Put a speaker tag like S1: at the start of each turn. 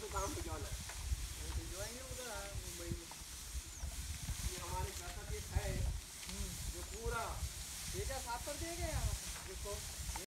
S1: काम भिजवाना है,
S2: भिजवाएंगे उधर मुंबई में।
S1: ये हमारे घर का केस है जो पूरा
S2: ये क्या साफ कर दिया क्या यहाँ?
S1: जिसको